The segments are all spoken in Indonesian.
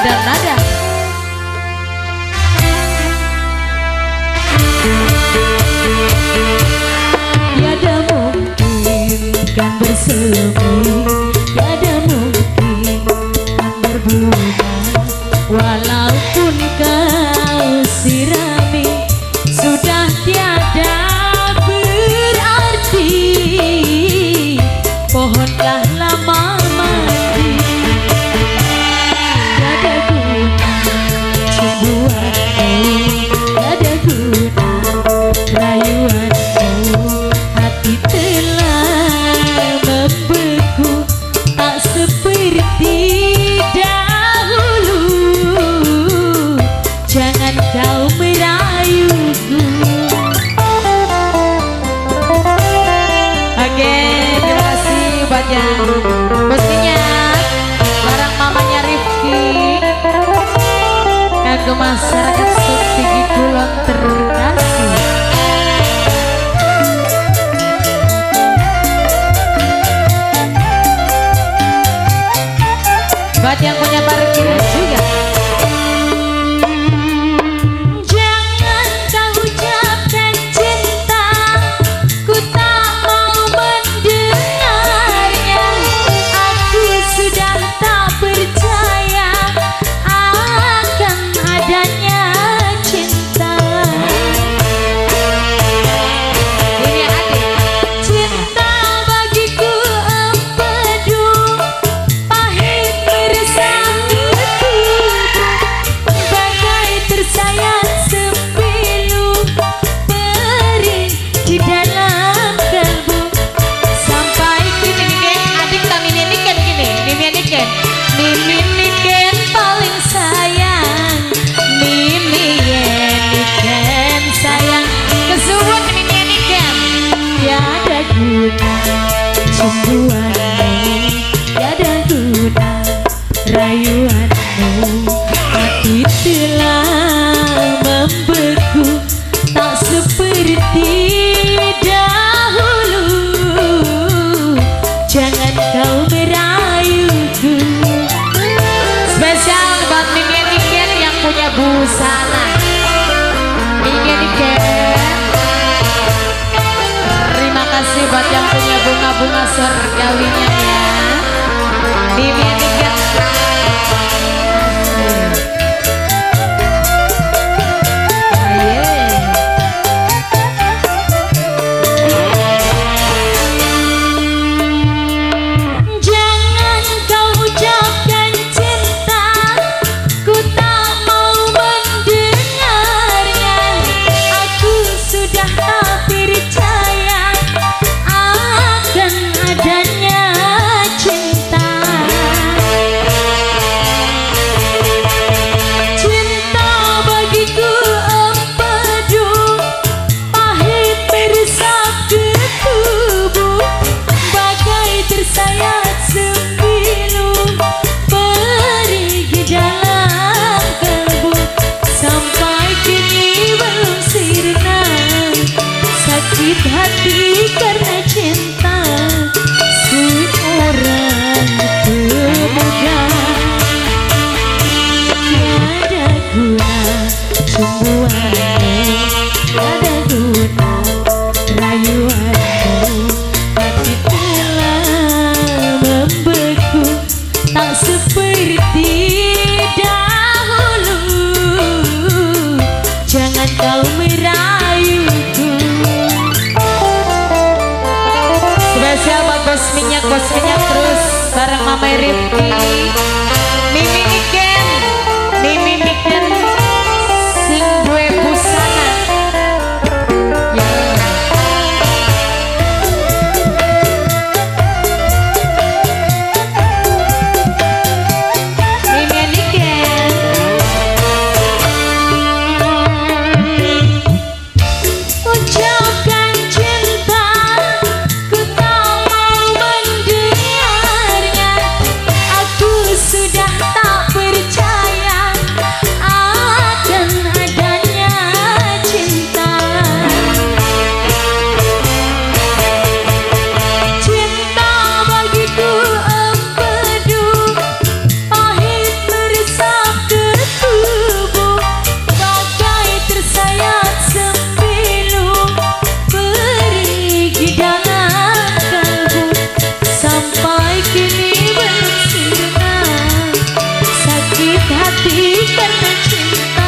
dan nada. Tiada mungkin kan bersemi, tiada mungkin kan berbunga, walaupun kau sirami sudah tiada berarti. Pohonlah lama mati, tiada guna cemburuanmu, tiada guna rayuanmu. Hati telah membeku, tak seperti dahulu. Jangan kau merayuku. Oke, terima kasih banyak. Pastinya barang mamanya Rifki ke masyarakat Sutigi Kulon terkasih. Buat yang punya parkir juga. Jangan kau ucapkan cinta, ku tak mau mendengarnya. Aku sudah tak percaya akan adanya cinta. Ini adik. Cinta bagiku empedu, pahit meresap bagai tersayat sempilu, perih di dalam kalbu. Sampai kini nih adik tak miminikan gini, miminikan, miminikan paling sayang, miminikan sayang, kesuwun miminikan. Tiada guna cemburuanmu, tiada guna rayuanmu. Hati telah membeku, tak seperti dahulu. Jangan kau merayuku. Spesial buat Mimianiken yang punya busana. Mimianiken, terima kasih buat yang punya bunga-bunga surgawinya ya. Mimianiken. Jangan kau ucapkan cinta, ku tak mau mendengarnya. Aku sudah tak percaya akan adanya cinta. Cinta bagiku empedu, pahit meresap ke tubuh, bagai tersayat sempilu, perih di dalam kalbu. Sampai kini belum sirna sakit hati karena cinta seorang pemuda. Tiada guna cemburuanmu, tiada guna rayuanmu. Hati telah membeku, tak seperti dahulu. Jangan kau merayuku. Spesial buat bos minyak terus bareng Mama Rifki. Miminiken, miminiken sing duwe busana. Ya. Miminiken. Ucapkan cinta, ku tak mau mendengarnya. mati karena cinta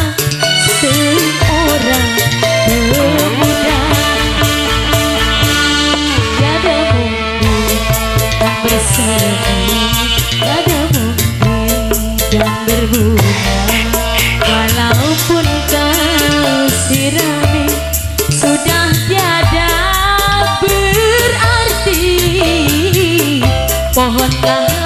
seorang pemuda. Tiada mungkin dan bersemi, tiada mungkin dan berbunga, walaupun kau sirami sudah tiada berarti. Pohonlah